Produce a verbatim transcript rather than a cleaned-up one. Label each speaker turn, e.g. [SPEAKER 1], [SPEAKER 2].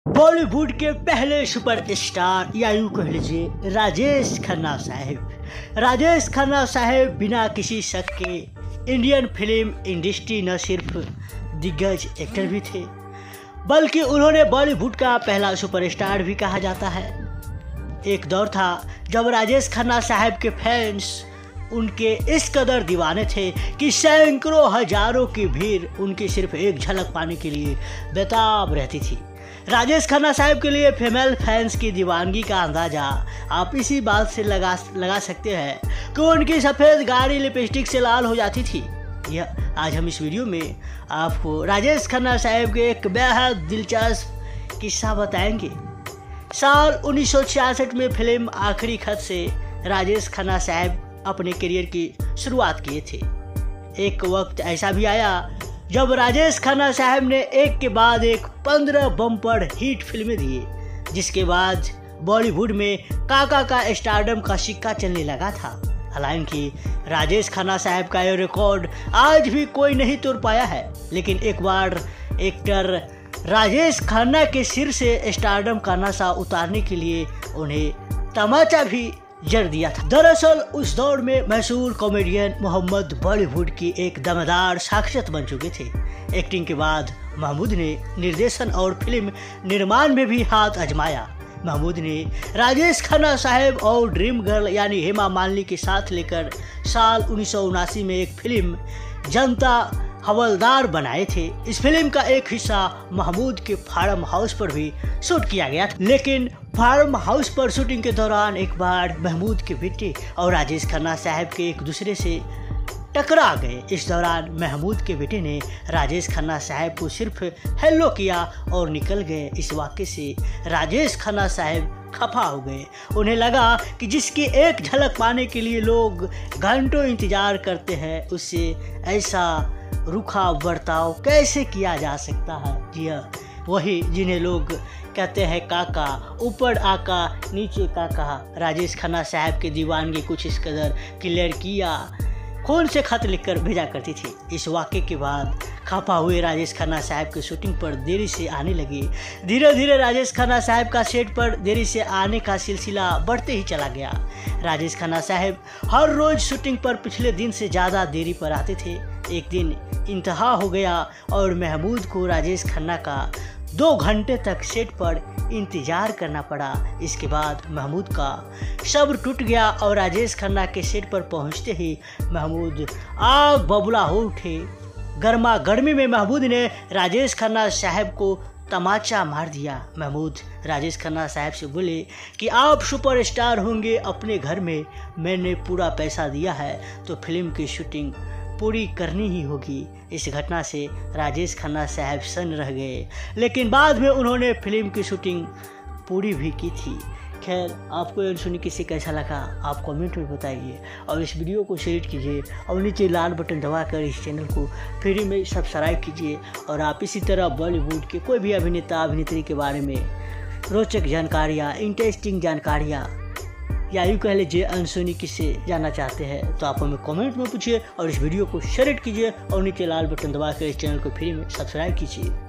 [SPEAKER 1] बॉलीवुड के पहले सुपरस्टार या यूं कह लीजिए राजेश खन्ना साहब। राजेश खन्ना साहब बिना किसी शक के इंडियन फिल्म इंडस्ट्री न सिर्फ दिग्गज एक्टर भी थे, बल्कि उन्होंने बॉलीवुड का पहला सुपरस्टार भी कहा जाता है। एक दौर था जब राजेश खन्ना साहब के फैंस उनके इस कदर दीवाने थे कि सैकड़ों हजारों की भीड़ उनकी सिर्फ एक झलक पाने के लिए बेताब रहती थी। राजेश खन्ना साहब के लिए फीमेल फैंस की दीवानगी का अंदाजा आप इसी बात से लगा लगा सकते हैं कि उनकी सफ़ेद गाड़ी लिपस्टिक से लाल हो जाती थी। यह आज हम इस वीडियो में आपको राजेश खन्ना साहब के एक बेहद दिलचस्प किस्सा बताएंगे। साल उन्नीस सौ छियासठ में फिल्म आखिरी खत से राजेश खन्ना साहब अपने करियर की शुरुआत किए थे। एक वक्त ऐसा भी आया जब राजेश खन्ना साहब ने एक के बाद एक पंद्रह बम्पर हिट फिल्में दिए, जिसके बाद बॉलीवुड में काका का स्टारडम का सिक्का चलने लगा था। हालांकि राजेश खन्ना साहब का यह रिकॉर्ड आज भी कोई नहीं तोड़ पाया है, लेकिन एक बार एक्टर राजेश खन्ना के सिर से स्टारडम का नशा उतारने के लिए उन्हें तमाचा भी जड़ दिया था। दरअसल उस दौर में मशहूर कॉमेडियन मोहम्मद बॉलीवुड की एक दमदार शख्सियत बन चुके थे। एक्टिंग के बाद महमूद ने निर्देशन और फिल्म निर्माण में भी हाथ आजमाया। महमूद ने राजेश खन्ना साहब और ड्रीम गर्ल यानी हेमा मालिनी के साथ लेकर साल उन्नीस सौ उनासी में एक फिल्म जनता हवलदार बनाए थे। इस फिल्म का एक हिस्सा महमूद के फार्म हाउस पर भी शूट किया गया था, लेकिन फार्म हाउस पर शूटिंग के दौरान एक बार महमूद के बेटे और राजेश खन्ना साहब के एक दूसरे से टकरा गए। इस दौरान महमूद के बेटे ने राजेश खन्ना साहब को सिर्फ हेलो किया और निकल गए। इस वाक़े से राजेश खन्ना साहब खफा हो गए। उन्हें लगा कि जिसकी एक झलक पाने के लिए लोग घंटों इंतजार करते हैं, उससे ऐसा रूखा बर्ताव कैसे किया जा सकता है। जी हाँ, वही जिन्हें लोग कहते हैं काका, ऊपर आका नीचे काका। राजेश खन्ना साहब की दीवानगी कुछ इस कदर कि लड़कियाँ खून से खत लिखकर भेजा करती थी। इस वाक़े के बाद खफा हुए राजेश खन्ना साहब की शूटिंग पर देरी से आने लगे। धीरे धीरे राजेश खन्ना साहब का सेट पर देरी से आने का सिलसिला बढ़ते ही चला गया। राजेश खन्ना साहब हर रोज़ शूटिंग पर पिछले दिन से ज़्यादा देरी पर आते थे। एक दिन इंतहा हो गया और महमूद को राजेश खन्ना का दो घंटे तक सेट पर इंतजार करना पड़ा। इसके बाद महमूद का सब्र टूट गया और राजेश खन्ना के सेट पर पहुंचते ही महमूद आग बबूला हो उठे। गर्मा गर्मी में महमूद ने राजेश खन्ना साहब को तमाचा मार दिया। महमूद राजेश खन्ना साहब से बोले कि आप सुपरस्टार होंगे अपने घर में, मैंने पूरा पैसा दिया है तो फिल्म की शूटिंग पूरी करनी ही होगी। इस घटना से राजेश खन्ना साहब सन रह गए, लेकिन बाद में उन्होंने फिल्म की शूटिंग पूरी भी की थी। खैर, आपको ये सुनी किसी कैसा लगा आप कमेंट में बताइए और इस वीडियो को शेयर कीजिए और नीचे लाल बटन दबाकर इस चैनल को फ्री में सब्सक्राइब कीजिए। और आप इसी तरह बॉलीवुड के कोई भी अभिनेता अभिनेत्री के बारे में रोचक जानकारियाँ, इंटरेस्टिंग जानकारियाँ या यूँ कह लीजिए अनसुनी किससे जानना चाहते हैं तो आप हमें कमेंट में पूछिए और इस वीडियो को शेयर कीजिए और नीचे लाल बटन दबाकर इस चैनल को फ्री में सब्सक्राइब कीजिए।